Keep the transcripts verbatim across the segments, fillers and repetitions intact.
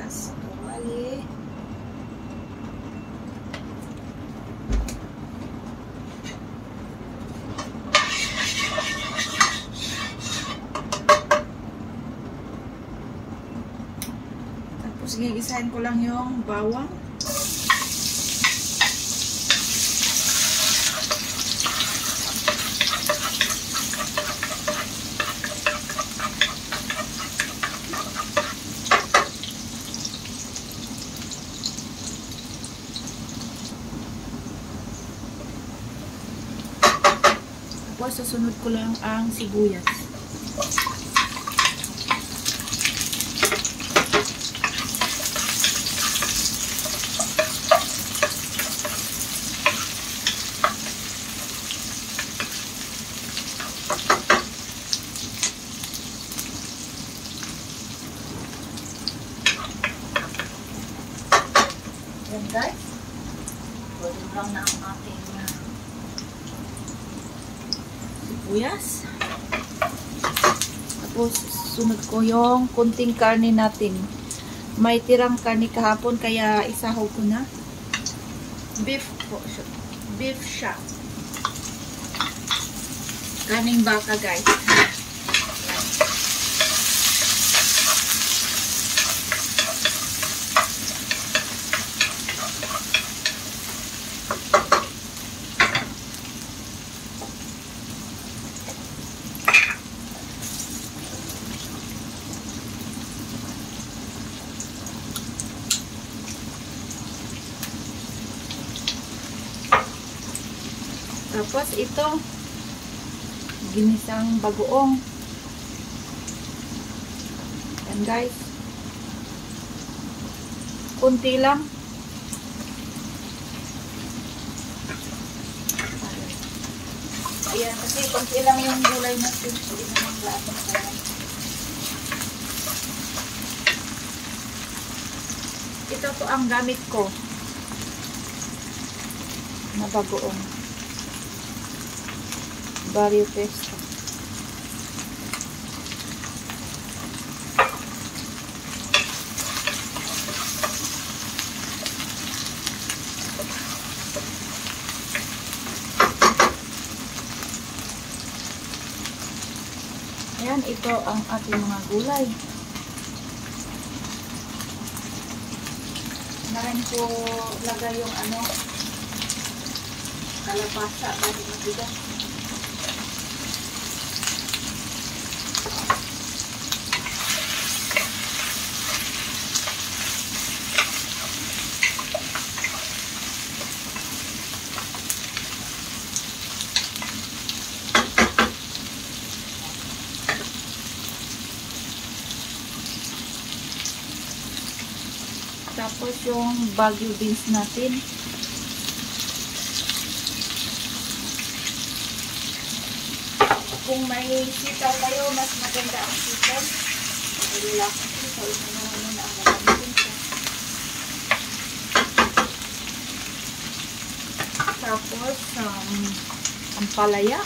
sibuyas. Bali. Tapos gigisahin ko lang yung bawang. Tapos susunod ko lang ang sibuyas. Yan guys. Pwede lang na ang ating sibuyas. Tapos sunod ko yung kunting karne natin. May tirang karne kahapon kaya isahog ko na. Beef po. Beef siya. Karning baka guys. Tapos ito, ginisang bagoong. Yan guys. Kunti lang. Ayan, kasi kunti lang yung gulay natin. Hindi naman lahat ng gulay. Ito po ang gamit ko na bagoong. Barrio Pesto. Ayan, ito ang ating mga gulay. Na rin po lagay yung ano, kalabasa dahil mabigat. Tapos yung Baguio beans natin. Kung may sitaw kayo, mas maganda ang sitaw. Wala akong sitaw. Ito na muna ang gagamitin ko. Tapos, um, ampalaya.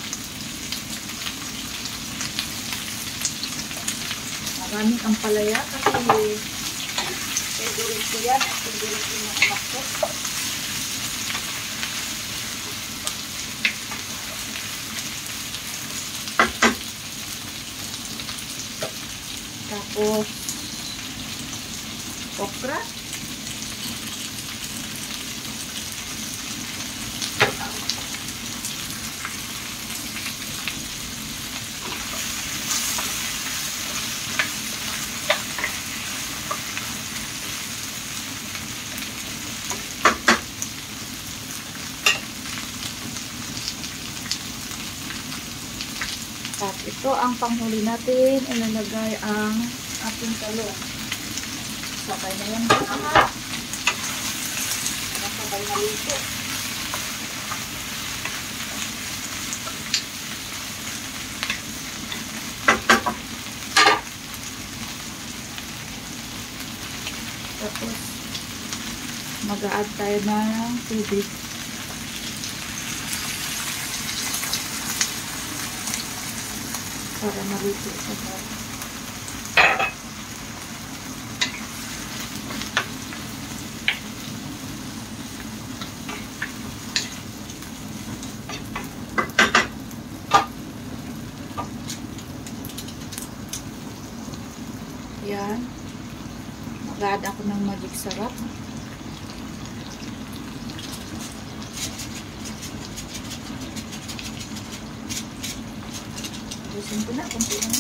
Maraming ampalaya kasi favorite ko yan. Favorite ko yung anak ko. Tapos okra. At ito ang panghuli natin, ilalagay ang ating talong. Sabay na yan lahat. Sabay na lito. Tapos mag-a-add tayo ng tubig. Para malito sa bawang. Yan. Mag-add ako ng magic sarap. Gusin ko na, kunti lang.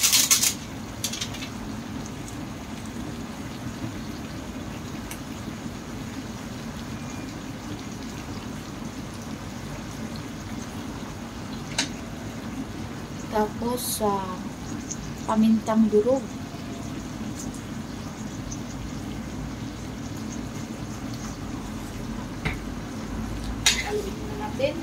Tapos sa uh, pamintang durog. Haluin na natin.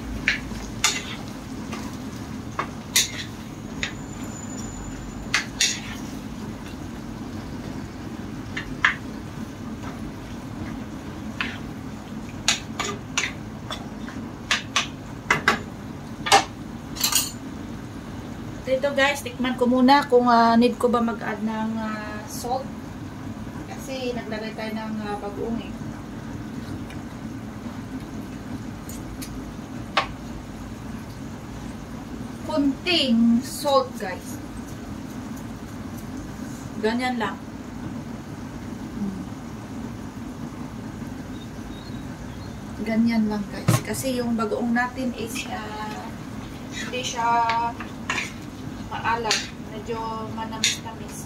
Ito guys, tikman ko muna kung uh, need ko ba mag-add ng uh, salt. Kasi naglagay tayo ng uh, bagoong eh. Kunting salt guys. Ganyan lang. Ganyan lang guys. Kasi yung bagoong natin is uh, hindi siya maalat. Medyo manamis-namis.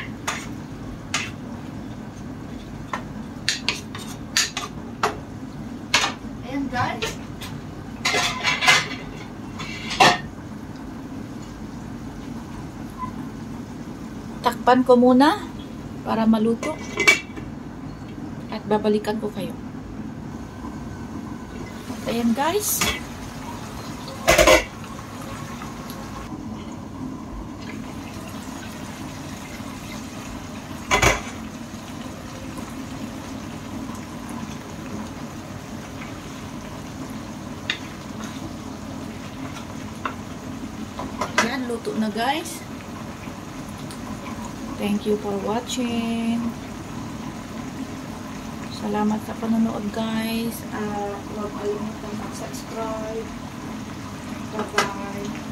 Ayan guys. Takpan ko muna para maluto. At babalikan ko kayo. Ayan guys. Ayan, luto na guys. Thank you for watching. Salamat sa panonood guys. Uh, huwag kalimutan mag-subscribe. Bye-bye.